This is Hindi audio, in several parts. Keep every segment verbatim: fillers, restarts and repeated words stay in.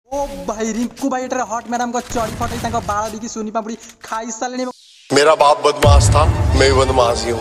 ओ भाई रिंकू भाई एटारे हॉट मैडम को चढ़ी फटई तांको बाळ बिकी सुनी पापड़ी खाई सालेनी। मेरा बाप बदमाश था, मैं बदमाश ही हूँ।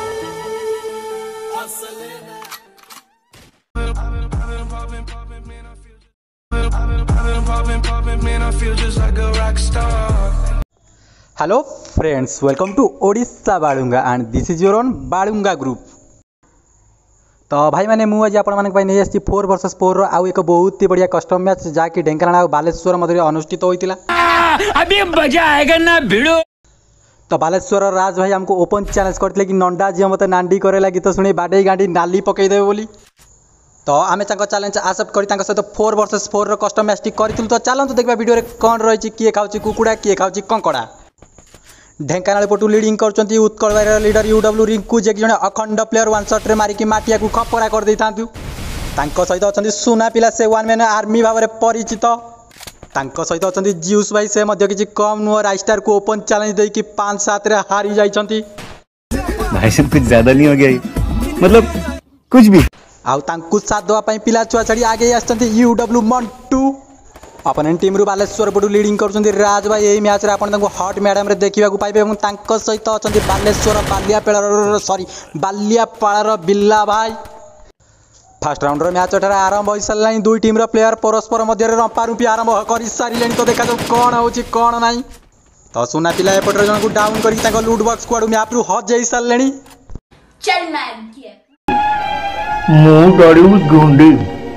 Hello friends, welcome to Odisha Balunga and this is your own Balunga group. तो भाई मैंने मुझे आपण मानक नहीं आसी फोर वर्सेस फोर आउ एक बहुत ही बढ़िया कस्टम मैच जहाँकि ढेंकानाल और बालेश्वर मध्य अनुष्ठित होता। अभी मजा आएगा ना भिड़ो। तो बालेश्वर राज भाई हमको ओपन चैलेंज करते कि नंडा जी मत नांडी करे गीत शुणी बाडे गाड़ी नाली पकईदे बोली। तो आम चैलेंज आसेप्ट कर सहित four versus four custom match करूँ। तो चलते देखा वीडियो कौन रही किए खाऊँ कुकुड़ा किए खाऊँ कंकड़ा। ढेंकानाल पटू लीडिंग कर उत्कल भाई लीडर यूडब्ल्यू रिंकू जे जड़े अखंड प्लेयर वन शॉट रे मारिकी माटिया को खपरा कर देता सहित अच्छा सुना पिला से वन मैन आर्मी भाव में परिचित। सहित अच्छा जियूस भाई से किसी कम नुह राइस्टार को ओपन चैलेंज देकी पांच सात रे हारी जाइछंती। भाई सब कुछ ज्यादा नहीं हो गया, मतलब कुछ भी आउ तांकु साथ देवाई पिला छुआ छाड़ी आगे आसछंती यूडब्ल्यू मंटू। अपोनेंट टीम रु बालेश्वर पटू लीडिंग कर राज भाई यही मैच आपन हॉट मैडम रे देखा पाइबे। सहित अच्छा बालेश्वर बालियापाड़ सॉरी बालियापाड़ बिल्ला भाई। फास्ट राउंडर मैच एठार आरंभ हो सारा। दुई टीम प्लेयर परस्पर मध्य रंपा रुपी आरंभ कर सारे। तो देखा कौन होची कौन नाई। तो सुना पिला एपटे जन को डाउन कर लूट बॉक्स स्क्वाड मैप रु हज सारे। चल मैन किया मुंह डरी गुंडी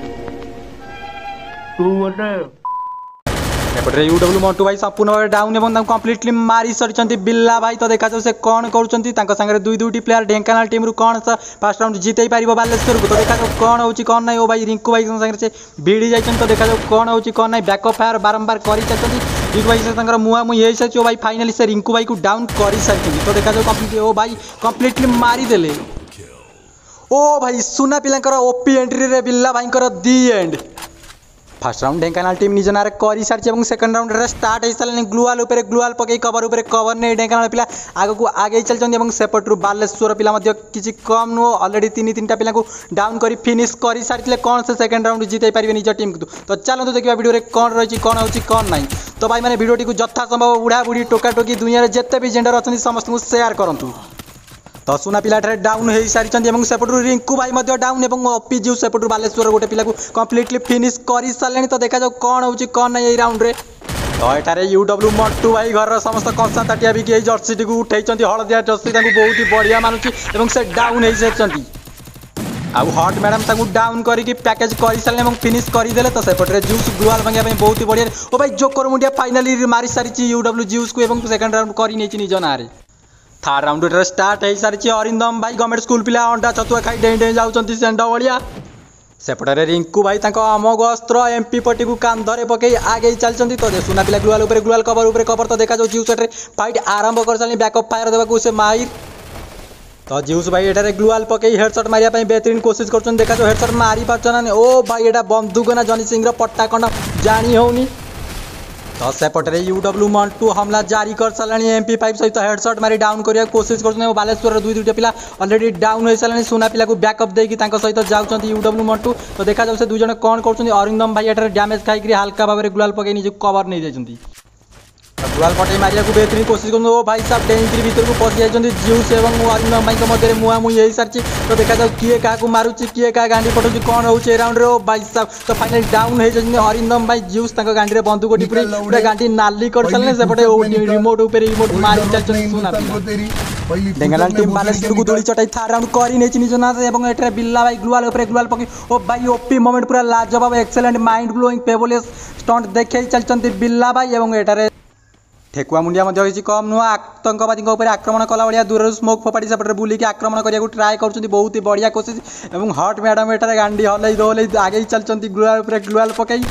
तू बता। एपटे यूडब्ल्यू मंटू भाई संपूर्ण भाव डाउन एवं कम्प्लीटली मारी सारी बिल्ला भाई। तो देखा से कौन कर दुई दुईटी प्लेयर ढेंकानाल टीम रु कौन फास्ट राउंड जीत पार बालेश्वर को। तो देखा कौन हो कौन ना। ओ भाई रिंकू भाई से भिड़ी जाइए। तो देखा कौन हो कौन ना। बैकअप फायर बारंबार कर रिंकू भाई से मुआ मुई हो सारी। भाई फाइनाली से रिंकू भाई को डाउन कर सारी। तो देखा कम्प्लीट ओ भाई कम्प्लीटली मारिदेले। ओ भाई सुना पिला ओपी एंट्री रे बिल्ला भाई the end. First round Dhenkanal team निज ना कर सारी। सेकंड राउंड रे स्टार्ट हो सारे। ग्लुआल उपर ग्लुआल पकई कवर उपर कवर नहीं ढेंकानाल पिला आग को आगे चलते। सेपटू बालेश्वर पिला किसी कम नुह अलरेडी तीन तीन पिला डाउन कर फिनिश कर सारी। कौन से सेकंड राउंड जीत पारे निज टीम को। तो चलते देखा वीडियो कौन रही कौन हो कौन ना। तो भाई मैंने वीडियो को यथा संभव बुढ़ा बुढ़ी टोका टोकी दुनिया में जिते भी जेंडर अच्छा समस्त को शेयर करूँ। तो सुना पिला डाउन हो सारी। सेपटू रिंकू भाई डाउन और ओपी जियू सेपटू बालेश्वर गोटे पिला कम्प्लीटली फिनिश कर सारे। तो देखा जाओ कौन हो कौन ना राउंड रे। तो ये यूडब्ल्यू मंटू भाई घर समस्त कंसा ताटिया भी जर्सी टी उठे हलदिया जर्सी बहुत ही बढ़िया मानुची से डाउन हो सारी। आउ हॉट मैडम डाउन करके पैकेज कर सारे फिनिश करदे। तो सेपटे जूस ग्लुआल भांगा बहुत ही बढ़िया। ओ भाई जोकर मुंडिया फाइनाली मारी सारी यूडब्ल्यू जूस को सेकंड राउंड कर निज ना। थर्ड राउंड स्टार्ट हो सारी। अरिंदम भाई गवर्नमेंट स्कूल पिला अंडा छतुआ खाई डेई डेई जाऊँच सेंड भाया। सेपटे रिंकू भाई अमोघ अस्त्र एमपी पट्टी को कांधरे पकई आगे चलती। तो सुना पिला ग्लुआल उपर ग्लुआल कवर उपर कवर। तो देखा जीउस फाइट आरंभ कर सारे। बैकअप फायर देवाक से माहिर। तो जीउस भाई एठारे ग्लुआल पकई हेडशॉट मारिया बेहतरीन कोशिश कर। देखा हेडशॉट मारी पार्चना ना। ओ भाई एटा बंदूक ना जनी सिंह पट्टा खंड जानी होनी। तो सेपटे यूडब्ल्यू मंटू हमला जारी कर सारे। एमपी फाइव सहित हेडशॉट मारी डाउन करने कोशिश कर। बालेश्वर दुई दुईटा पिला अलरेडी डाउन हो सारे। सुना पिला को बैकअप देकी सहित जाऊँच यूडब्ल्यू मंटू। तो देखा जाऊ से दुई जन कौन कर। अरिंदम भाई एठारे डैमेज खाई हल्का भाव में ग्लुआल पकई निज कवर नहीं जाइए। ग्लुआल पटे मारिया को बेहतरीन कोशिश कर। भाई साहब डेंकी भर को पशि जाइए जियूस और अरिंदम भाई मध्य मुहामुही हो सारी। तो देखा जाऊ किए क्या मारुची किए क्या गांडी पटाऊँ कौन हो राउंड रे। भाई साहब तो फाइनल डाउन हो जाए अरिंदम भाई जियूस गांडी में बंदूक टिपुरी पूरा गांडी नाली कर सारे। सेपटे रिमोट उपर रिमोट मारी चलते। सुना ढेंकानाल टीम बालेश्वर को दूरी चटाई थार राउंड कर निज ना। एठारे बिल्ला भाई ग्लुआल उपर ग्लुआल पकई ओ भाई ओपी मोमेंट पूरा लाजवाब एक्सेलेंट माइंड ब्लोइंग पेबलेस स्टंट देखे चलते बिल्ला भाई। और एठारे ठेकुआ मुंडिया किसी कम नुह आतंकवादी आक्रमण कला भाया दूर स्मोक फोपाड़ी सेपटे बुलिकी आक्रमण करने को ट्राए कर। बहुत ही बढ़िया कोशिश। और हॉट मैडम एठारे गांडी हल दौल आगे चलती ग्लुआल उपर ग्लुआल पकई।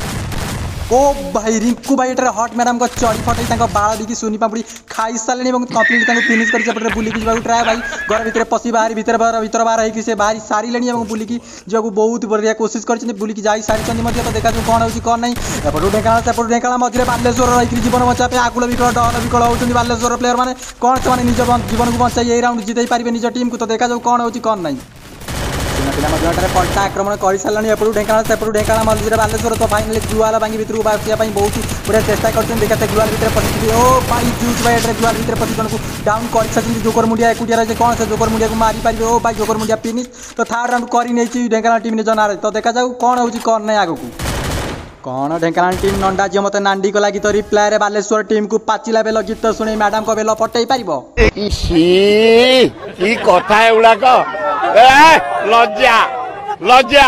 ओ भाई रिंकू भाई एटारे हॉट मैडम को चढ़ी फटई बाळ बिकी सुनी पापड़ी खाई सारे। कम्प्लीट फिनिश कर बुलिकी जावाक ट्राए भाई घर भितर पशि बाहरी भितर बाहर भितर बाहर होकर बाहरी सारे। बुलिकी जावाक बहुत बढ़िया कोशिश कर बुलिकी जा सारी। तो देखा कौन हो कौन ना। एपटू ढेंकानाल सेपटू ढेंकानाल मध्य बालेश्वर रही जीवन बचाई आकुल विकल डहल विकल होती बालेश्वर प्लेयर मैंने कौन से निज जीवन को बचाई ये राउंड जीत पारे निज टीम को। तो देखा कौन हो कौन ना। ପିଲା ମଧ୍ୟ ଏଠାରେ ପଲ୍ଟା ଆକ୍ରମଣ କରିସାରିଲାଣି ଏପଟୁ ଢେଙ୍କାନାଳ ସେପଟୁ ଢେଙ୍କାନାଳ ମଝିରେ ବାଲେଶ୍ୱର ତ ଫାଇନାଲି ଗ୍ଲୁଆଲ ଭାଙ୍ଗି ଭିତରକୁ ଆସିବା ପାଇଁ ବହୁତ ବଢ଼ିଆ ଚେଷ୍ଟା କରିଛନ୍ତି ଦେଖିଆ ସେ ଗ୍ଲୁଆଲ ଭିତରେ ପଶିଛନ୍ତି ଓ ଭାଇ ଜୁସ୍ ଭାଇ ଏଠାରେ ଗ୍ଲୁଆଲ ଭିତରେ ପଶି ଜଣକୁ ଡାଉନ୍ କରିସାରିଛନ୍ତି ଜୋକର ମୁଣ୍ଡିଆ ଏକୁଟିଆ ରହିছে କ'ଣ ସେ ଜୋକର ମୁଣ୍ଡିଆକୁ ମାରିପାରିବେ ଓ ଭାଇ ଜୋକର ମୁଣ୍ଡିଆ ଫିନିଶ ତ ଥାର୍ଡ ରାଉଣ୍ଡ କରି ନେଇଛି ଢେଙ୍କାନାଳ ଟିମ୍ ନିଜ ନାଁରେ ତ ଦେଖାଯାଉ କ'ଣ ହେଉଛି କ'ଣ ନାହିଁ ଆଗକୁ କ'ଣ ଢେଙ୍କାନାଳ ଟିମ୍ ନଣ୍ଡା ଝିଅ ମୋତେ ନାଣ୍ଡି କଲା ଗୀତ ରିପ୍ଲାଏରେ ବାଲେଶ୍ୱର ଟିମ୍କୁ ପାଚିଲା ବେଲ ଗୀତ ଶୁଣି ମ୍ୟାଡାମଙ୍କ ବେଲ ପଟେଇ ପାରିବ କି କଥା ଏଗୁଡାକ ଲଜ୍ଜା ଲଜ୍ଜା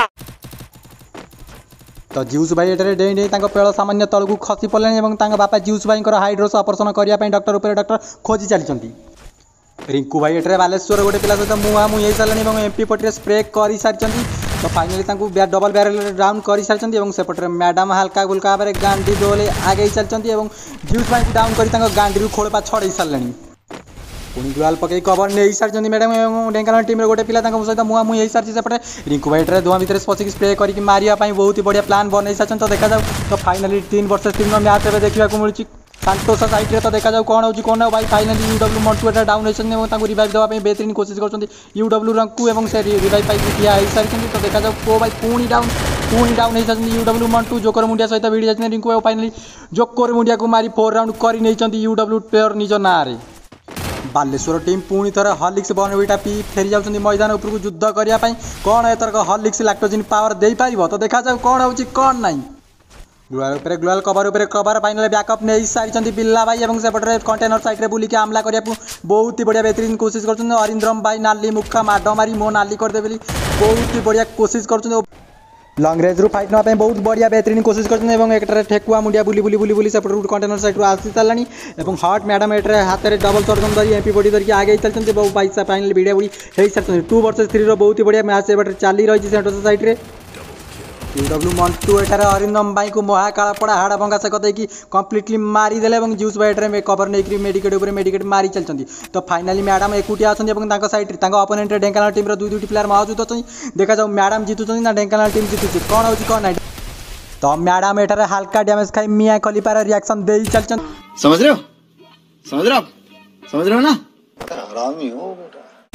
ତ ଜିଉସ୍ ଭାଇ ଏଠାରେ ଡେଇଁ ଡେଇଁ ତାଙ୍କ ପେଳ ସାମାନ୍ୟ ତଳକୁ ଖସି ପଡ଼ିଲେଣି ଏବଂ ତାଙ୍କ ବାପା ଜିଉସ୍ ଭାଇଙ୍କର ହାଇଡ୍ରୋସ୍ ଅପରେସନ କରିବା ପାଇଁ ଡକ୍ଟର ଉପରେ ଡକ୍ଟର ଖୋଜି ଚାଲିଛନ୍ତି ରିଙ୍କୁ ଭାଇ ଏଠାରେ ବାଲେଶ୍ୱର ଗୋଟେ ପିଲା ସହିତ ମୁହାଁମୁହିଁ ହେଇସାରିଲେଣି ଏବଂ ଏମ୍ପି ପଟିରେ ସ୍ପ୍ରେ କରିସାରିଛନ୍ତି ତ ଫାଇନାଲି ତାଙ୍କୁ ଡବଲ ବ୍ୟାରେଲରେ ଡାଉନ୍ କରିସାରିଛନ୍ତି ଏବଂ ସେପଟରେ ମ୍ୟାଡାମ ହାଲକା ଗୁଲକା ଭାବରେ ଗାଣ୍ଡି ଦୋହଲେ ଆଗେଇ ଚାଲିଛନ୍ତି ଏବଂ ଜିଉସ୍ ଭାଇଙ୍କୁ ଡାଉନ୍ କରି ତାଙ୍କ ଗାଣ୍ଡିରୁ ଖୋଳପା ଛଡ଼େଇ ସାରିଲେଣି ପୁଣି ଗ୍ଲୁଆଲ ପକେଇ କଭର ନେଇ ସାରିଛନ୍ତି ମ୍ୟାଡାମ ଏବଂ ଢେଙ୍କାନାଳ ଟିମ୍ର ଗୋଟେ ପିଲା ତାଙ୍କ ସହିତ ମୁହାଁମୁହିଁ ହେଇସାରିଛି ସେପଟେ ରିଙ୍କୁ ଭାଇ ଏଠାରେ ଧୂଆଁ ଭିତରେ ପଶିକି ସ୍ପ୍ରେ କରିକି ମାରିବା ପାଇଁ ବହୁତ ବଢ଼ିଆ ପ୍ଲାନ୍ ବନେଇ ସାରିଛନ୍ତି ତ ଦେଖାଯାଉ ତ ଫାଇନାଲି ତିନି ବର୍ଷ ତିନିର ମ୍ୟାଚ୍ ଏବେ ଦେଖିବାକୁ ମିଳୁଛି ସାନ୍ତୋଷ ସାଇଟ୍ରେ ତ ଦେଖାଯାଉ କ'ଣ ହେଉଛି କ'ଣ ଭାଇ ଫାଇନାଲି ୟୁ ଡବ୍ଲ୍ୟୁ ମଣ୍ଟୁ ଏଠାରେ ଡାଉନ୍ ହେଇଛନ୍ତି ଏବଂ ତାଙ୍କୁ ରିଭାଇଭ୍ ଦେବା ପାଇଁ ବେତରିନ୍ କୋସିସ୍ କରୁଛନ୍ତି ୟୁ ଡବ୍ଲ୍ୟୁ ରଙ୍କୁ ଏବଂ ସେ ରିଭାଇଭ୍ ପାଇକି ଠିଆ ହେଇସାରିଛନ୍ତି ତ ଦେଖାଯାଉ କୋ ଭାଇ ପୁଣି ଡାଉନ୍ ପୁଣି ଡାଉନ୍ ହେଇସାରିଛନ୍ତି U W Mantu joker Mundia ସହିତ ଭିଡ଼ି ଯାଇଛନ୍ତି ରିଙ୍କୁ ଭାଇ ଫାଇନାଲି ଜୋକର ମୁଣ୍ଡିଆକୁ ମାରି ଫୋର୍ ରାଉଣ୍ଡ କରି ନେଇଛନ୍ତି ୟୁ ଡବ୍ଲ୍ୟୁ ପ୍ଲେୟର ନିଜ ନାଁରେ ବାଲେଶ୍ୱର ଟିମ୍ ପୁଣି ଥରେ ହର୍ଲିକ୍ସ ବନବିଟା ପିଇ ଫେରି ଯାଉଛନ୍ତି ମଇଦାନ ଉପରକୁ ଯୁଦ୍ଧ କରିବା ପାଇଁ କ'ଣ ଏଥରକ ହର୍ଲିକ୍ସ ଲାକ୍ଟୋଜିନ୍ ପାୱାର ଦେଇପାରିବ ତ ଦେଖାଯାଉ କ'ଣ ହେଉଛି କ'ଣ ନାହିଁ ଗ୍ଲୁଆଲ ଉପରେ ଗ୍ଲୁଆଲ କଭର ଉପରେ କଭର ଫାଇନାଲି ବ୍ୟାକଅପ୍ ନେଇ ସାରିଛନ୍ତି ବିଲ୍ଲା ଭାଇ ଏବଂ ସେପଟରେ କଣ୍ଟେନର ସାଇଟ୍ରେ ବୁଲିକି ଆମଲା କରିବାକୁ ବହୁତ ବଢ଼ିଆ ବେତରିନ୍ କୋସିସ୍ କରୁଛନ୍ତି ଅରିନ୍ଦ୍ରମ ଭାଇ ନାଲି ମୁଖା ମାଡ଼ ମାରି ମୋ ନାଲି କରିଦେବେ ବୋଲି ବହୁତ ବଢ଼ିଆ କୋସିସ୍ କରୁଛନ୍ତି ଲଙ୍ଗ ରେଞ୍ଜରୁ ଫାଇଟ୍ ନେବା ପାଇଁ ବହୁତ ବଢ଼ିଆ ବେତରିନ୍ କୋସିସ୍ କରୁଛନ୍ତି ଏବଂ ଏଠାରେ ଠେକୁଆ ମୁଣ୍ଡିଆ ବୁଲି ବୁଲି ବୁଲି ବୁଲି ସେପଟରୁ କଣ୍ଟେନର ସାଇଟ୍ରୁ ଆସି ସାରିଲାଣି ଏବଂ ହଟ୍ ମ୍ୟାଡ଼ାମ ଏଠାରେ ହାତରେ ଡବଲ ସର୍ଜନ ଧରି ଏମ୍ପି ବଡ଼ି ଧରିକି ଆଗେଇ ଚାଲିଛନ୍ତି ବହୁ ପଇସା ଫାଇନାଲି ଭିଡ଼ିଓ ବୁଡ଼ି ହେଇସାରିଛନ୍ତି ଟୁ ବର୍ସେସ୍ ଥ୍ରୀର ବହୁତ ବଢ଼ିଆ ମ୍ୟାଚ୍ ଏପଟେ ଚାଲି ରହିଛି ସେଣ୍ଟର ସାଇଟ୍ରେ ୟୁ ଡବ୍ଲ୍ୟୁ ମଣ୍ଟୁ ଏଠାରେ ଅରିନ୍ଦମ ଭାଇଙ୍କୁ ମହାକାଳପଡ଼ା ହାଡ଼ ଭଙ୍ଗା ସେକ ଦେଇକି କମ୍ପ୍ଲିଟଲି ମାରିଦେଲେ ଏବଂ ଜିଉସ୍ ଭାଇ ଏଠାରେ କଭର ନେଇକି ମେଡ଼ିକେଟ୍ ଉପରେ ମେଡ଼ିକେଟ୍ ମାରି ଚାଲିଛନ୍ତି ତ ଫାଇନାଲି ମ୍ୟାଡ଼ାମ ଏକୁଟିଆ ଅଛନ୍ତି ଏବଂ ତାଙ୍କ ସାଇଟ୍ରେ ତାଙ୍କ ଅପୋନେଣ୍ଟରେ ଢେଙ୍କାନାଳ ଟିମ୍ର ଦୁଇ ଦୁଇଟି ପ୍ଲେୟାର ମହଜୁଦ ଅଛନ୍ତି ଦେଖାଯାଉ ମ୍ୟାଡ଼ାମ ଜିତୁଛନ୍ତି ନା ଢେଙ୍କାନାଳ ଟିମ୍ ଜିତୁଛି କ'ଣ ହେଉଛି କ'ଣ ନାହିଁ ତ ମ୍ୟାଡ଼ାମ ଏଠାରେ ହାଲକା ଡ୍ୟାମେଜ୍ ଖାଇ ମିଆଁ ଖଲିପାର ରିଆକ୍ସନ୍ ଦେଇ ଚାଲିଛନ୍ତି समझ रहे हो समझ रहे हो आप समझ रहे हो ना हरामी हो बेटा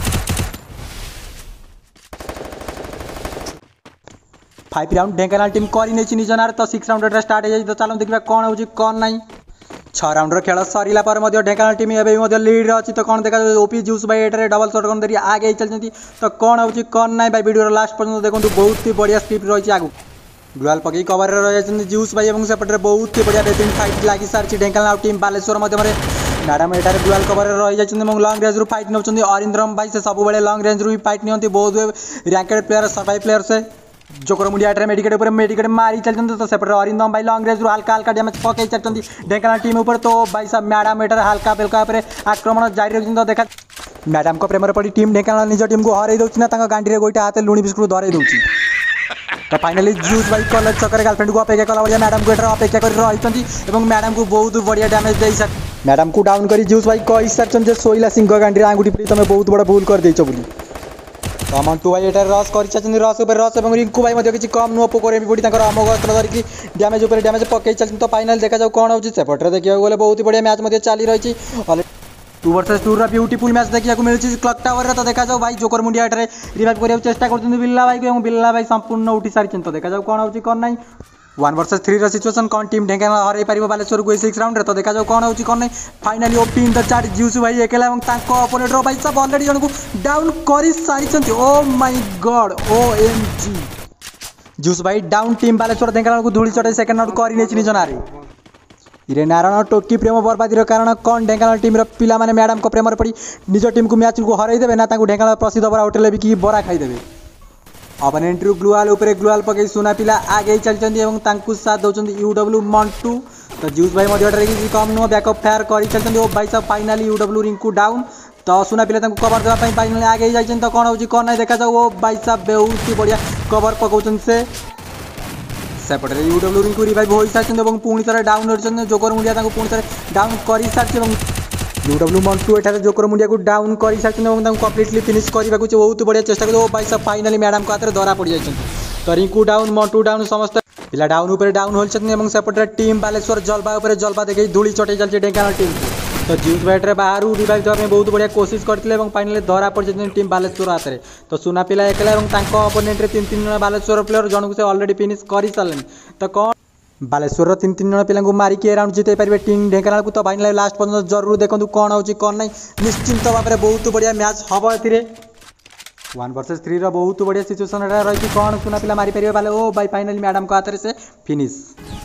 फाइव राउंड ढेंकानाल टीम कर निज नार तो सिक्स राउंड स्टार्ट हो तो चलो देखा कौन हो कौन ना छह राउंड खेल सरला ढेंकानाल टीम एवं लीड अच्छी तो कौन देखा ओपी जूस भाई ये डबल शॉट कौन धरी आगे चलती तो कौन हो कौन ना भाई वीडियो लास्ट पर्यटन देखो बहुत ही बढ़िया स्क्रिप्ट रही आगू ग्लोआल पकई कवर रही जूस भाई और सेपटे बहुत ही बढ़िया बेहतरीन फाइट लगी सारी ढेंकानाल टीम बालेश्वर मध्यम मैडम एटार ग्लोआल कवर रही जाती लंग रेंज रू फाइट नौ अरिंद्रम भाई से सब लंग रेंज रू फाइट नियंती बहुत रैंकेड प्लेयर सर्वाइव प्लेयर से जोकर मुंडिया मेडिकेट ऊपर मेडिकेट मारी चलते तो सेपटे अरिंदम भाई लंग रेंज रू हल्का हल्का डैमेज पकई चलते ढेंकानाल टीम ऊपर तो भाई सब मैडम एटार हल्का बेलका आक्रमण जारी रखते तो देखा मैडम को प्रेम पड़ी टीम ढेंकानाल निज टीम को हरई दौर ना गांडी गोईटा हाथ लुणी बिस्कुट धरई दौर तो फाइनाली जूस भाई कॉलेज छक गर्लफ्रेंड को अपेक्षा कला भाई मैडम को एटार अपेक्षा कर रही मैडम को बहुत बढ़िया डैमेज दे सार मैडम को डाउन कर जूस भाई कही सारी शोला सिंह गांडी आंगुठी पी तुम बहुत बड़ा भूल कर देच बोली तो मंटू भाई एटार रस कर रस उपर रस और रिंकू भाई किसी कम नुह पोकर पड़ी अमोघ अस्त्र धरिकी डैमेज उपर डैमेज पकई चलते तो फाइनाल देखा जाऊ कौन होपटे देखा गले बहुत बढ़िया मैच चली रही two versus two beautiful match देखा मिलूँ क्लॉक टावर तो देखा जाऊ भाई जोकर मुंडिया एटार रिवाइव करने चेष्टा कर बिल्ला भाई को बिल्ला भाई संपूर्ण उठी सारी तो देखा जाऊ कौन हो कौन ना वन वर्सेस थ्री सिचुएशन कौन टीम ढेंकानाल हरई पार बालेश्वर को सिक्स राउंड तो देखा जाऊ कौन हो कौन ना finally OP in the chart juice भाई एकला अपोनेंट भाई सब अलरेडी जन को डाउन कर सारी oh my god O M G juice भाई डाउन टीम बालेश्वर ढेंकानाल को धूली चढ़ाई सेकेंड राउंड कर निज नारे इरे नारायण टोकी प्रेम बर्बादी कारण कौन ढेंकानाल टीम पिला माने मैडम को प्रेम पड़ी निज टीम को मैच को हरई देवे ना ढेंकानाल प्रसिद्ध बरा होटेल भी बरा खाईदेवे अपोनेंट रु ग्लुआल उपरे ग्लुआल पकई सुना पिला आगे चलती साथ दौरान यू डब्ल्यू मंटू तो जूस भाई किसी कम नुह बैकअप फायर कर चलते ओ भाई सब finally U W Rinku down तो सुना पिला कवर देवाई फाइनाली आगे जाइए तो कौन हो कौन ना देखा जाऊ ओ भाई सब बहुत ही बढ़िया कवर पकाउन से सेपटे यू डब्ल्यू रिंकू रिवाइव हो सारी पुणी थे डाउन रही जोकर मुंडिया पुणी थे डाउन कर सारी यू डब्ल्यू मंटू एठार जोकर मुंडिया को डाउन कर सारी कम्प्लीटली फिनिश करने को बहुत बढ़िया चेष्टा कर भाई सब फाइनाली मैडम को हाथ धरा पड़ जाती तो रिंकू डाउन मंटू डाउन समस्त पिला डाउन उपर डाउन होती सेपटे टीम बालेश्वर जलवा उपर जलवा देखिए धूली चटई चलती ढेंकानाल टीम तो ज्यूस बैटर बाहर रिवाइव देवाई बहुत बढ़िया कोशिश करते फाइनाली धरा पड़ी टीम बालेश्वर हाथ में। तो सुना पिला एकला और अपोनेंट तीन तीन जन बालेश्वर प्लेयर जन को से अलरेडी फिनिश कर सारे। तो कौन बालेश्वर तीन तीन जन पिला मारिकी राउंड जिते पारे टीम ढेंकानाल को। तो फाइनाली लास्ट पर्यटन जरूर देखो कौन हो कौन ना निश्चिंत भाव में बहुत बढ़िया मैच हम ए वन वर्सेस थ्री बहुत बढ़िया सिचुएसन रही कौन सुना पिला मारिपारे बाले ओ भाई फाइनाली मैडम को हाथ में से फिनिश।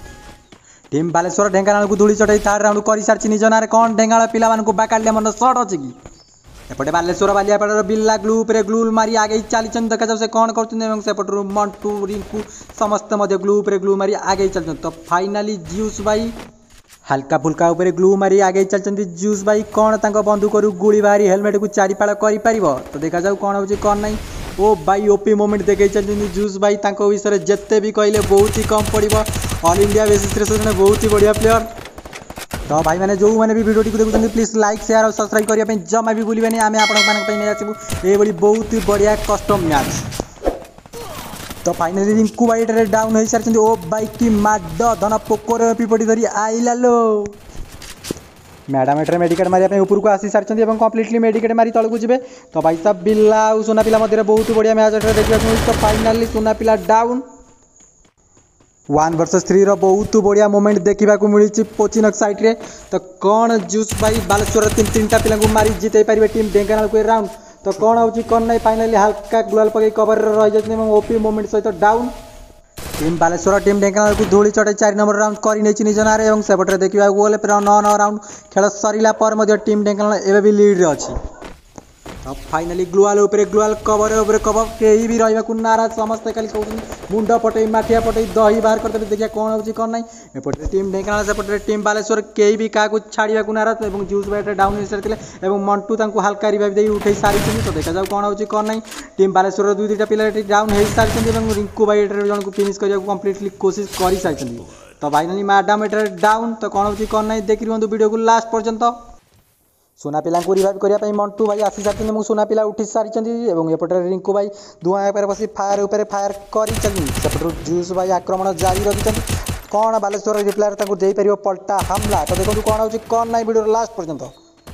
टीम बालेश्वर ढेंकानाल को धूली चटाई थार्ड राउंड कर सारी निज ना कौन ढेंकानाल पिला बाकाड़िया मन सर्ट अच्छे कि एपटे बालेश्वर बालियापाड़ बिल्ला ग्लूप रे ग्लू मारी आगे चली देखा जाऊ से कौन करपट मंटू रिंकू समस्त ग्लूप रे ग्लू मारी आगे चलते। तो फाइनाली ज्यूस भाई हल्का फुल्का उपरे ग्लू मारी आगे चलते ज्यूस भाई कौन तांको बंदूक गुड़ी बाहरी हेलमेट को चारिपाड़ कर तो देखा जाऊ कौन हो कौन ना। ओ भाई ओपी मोमेंट देखे चलते ज्यूस भाई तांको विषय जिते भी कहले बहुत ही कम पड़ो ऑल इंडिया बेसिस बहुत ही बढ़िया प्लेयर। तो भाई मैंने जो मैंने भी वीडियो देखुं प्लीज लाइक शेयर और सब्सक्राइब करने जमा भी भूलें आम आप ये बहुत ही बढ़िया कस्टम मैच। तो फाइनाली रिंकू भाई डाउन हो सारी ओ भाई की माड धन पोकर पिपटी धरी आइला लो मैडम एटर मेडिकेट मारे ऊपर को आसी सारी कम्प्लीटली मेडिकेट मारी तलू जी। तो भाई साहब बिल्ला और सुना पिला मध्य बहुत बढ़िया मैच देखा। तो फाइनाली सुना पिला डाउन वन वर्सेस थ्री रो बहुत बढ़िया मोमेंट देखा मिली पोचिनक साइड रे। तो कौन ज्यूस भाई बालेश्वर तीन तीन टा पिला मारी जिते पारे टीम ढेंकानाल को राउंड। तो कौन हो कौन ना फाइनाली हल्का ग्लोल पकड़ कवर रही जाती ओपी मोमेंट सहित down. Team Baleswar team Dhenkanal को धूली चटाई चार नंबर राउंड कर निज ना सेपटे देखा गले पूरा नौ नौ राउंड खेल सरला पर टीम ढेंकानाल एवं भी लीड अच्छी। तो फाइनाली ग्लुआल उपरे ग्लुआल कवर उपरे कवर कहीं भी रहा नाराज समस्ते खाली कहते मुंड पटे माठिया पटे दही बाहर करते देखिए कौन हो कौन ना। एपटे टीम ढेंकानाल सेपटे टीम बालेश्वर कहीं भी क्या छाड़ा नाराज और ज्यूस बैटर डाउन हो सारी और मंटू हल्का रिवाइव दे उठे सारी। तो देखा जाऊ कौन हो कौन ना टीम बालेश्वर दुई दुईटा पिला डाउन हो सारी और रिंकू भाई जन को फिनिश करने कम्प्लीटली कोशिश कर सारी। तो फाइनाली मैडम एटर डाउन। तो कौन हो कौन ना देखी रुहतु वीडियो को लास्ट पर्यंत। सुना पिला को रिवाइव करने मंटू भाई आसी सारी सुना पिला उठी सारी एपटे रिंकू भाई धुआं पर बस फायर उपर फायर कर ज्यूस भाई आक्रमण जारी रखिंट कौन बालेश्वर रिप्लायर दे पार पलटा हमला। तो देखो कौन हो कौन ना वीडियो लास्ट पर्यंत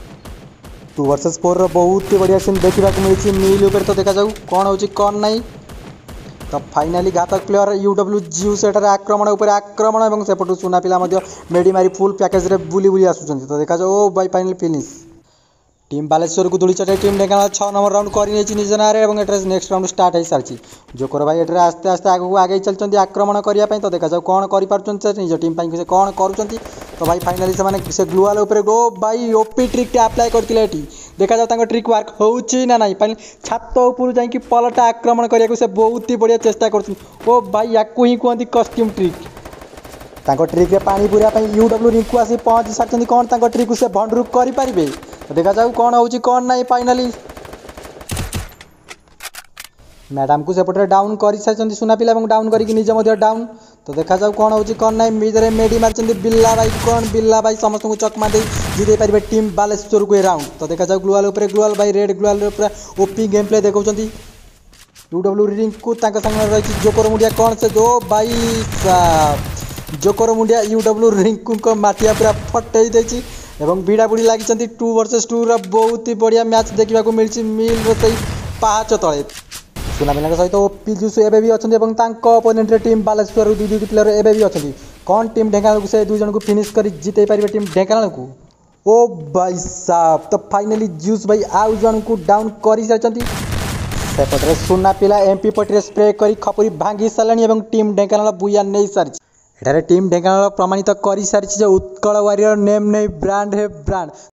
टू वर्सेस फोर बहुत बढ़िया सीन देखा मिली मिल उपर। तो देखा जाऊ कौन हो कौन ना। तो फाइनाली घातक प्लेयर यूडब्ल्यू ज्यूस एटार आक्रमण उपर आक्रमण और सेपटू सुना पिला मेडी मारी फुल पैकेज रे बुली बुली आसुचंती। तो देखा जाऊ ओ भाई फाइनाली फिनिश टीम बालेश्वर को धूली चटाई टीम ढेंकानाल छह नंबर राउंड कर निज ना नेक्स्ट राउंड स्टार्ट हो सारी जोकर भाई एटर आस्ते आस्ते आगे आगे चलते आक्रमण करने। तो देखा जाऊ कौन कर निज टीम से कौन कर। तो भाई फाइनाली से ग्लुआल उपर गो भाई ओपी ट्रिक अप्लाई करते देखा जाऊ ट्रिक वर्क होची ना नहीं फाइनल छात ऊपर जाकि पलटा आक्रमण करने से बहुत ही बढ़िया चेष्टा कर ओ भाई या ही कहते कस्ट्यूम ट्रिक ट्रिक रे पानी पूरा यूडब्ल्यू रिंकू आसी पहुँची सारी कौन ट्रिक से भंडरू करें। तो देखा जाऊ कौन हो कौन ना फाइनाली मैडम को सेपटे डाउन कर सारी सुना पिला डाउन करके निज डाउन। तो देखा जाऊ कौन हो कौन ना मिजरे मेडी मार्च बिल्ला भाई कौन बिल्ला भाई समस्त को चकमा दे जीते पारे टीम बालेश्वर को राउंड। तो देखा जाऊ ग्लुआल उपर ग्लुआल भाई रेड ग्लुआल पूरा ओपी गेम प्ले देखा यूडब्ल्यू रिंकू रही जोकर मुंडिया कौन से दो भाई जोकर मुंडिया यूडब्ल्यू रिंकू माटिया पूरा फटई देती एवं भिड़ा बुड़ी लगी टू वर्सेस टू बहुत ही बढ़िया मैच देखा मिली मिल रही पाँच तले सुना पिला सहित ओपी ज्यूस एवं भी अच्छा अपोनेंट टीम बालेश्वर दुई दुई प्लेयर एवं भी अच्छा कौन टीम ढेंकानाल को से दुई जन को फिनिश कर जिते पारे टीम ढेंकानाल को। ओ भाई साहब तो फाइनाली ज्यूस भाई आउ जन को डाउन कर सारी सेपटे सुना पिला एमपी पट्टी स्प्रे कर खपुरी भांगी सारे टीम ढेंकानाल बुया नहीं सारी एठारे टीम ढेंकानाल प्रमाणित कर सारी उत्कल वारियर नेम नहीं ब्रांड है ब्रांड।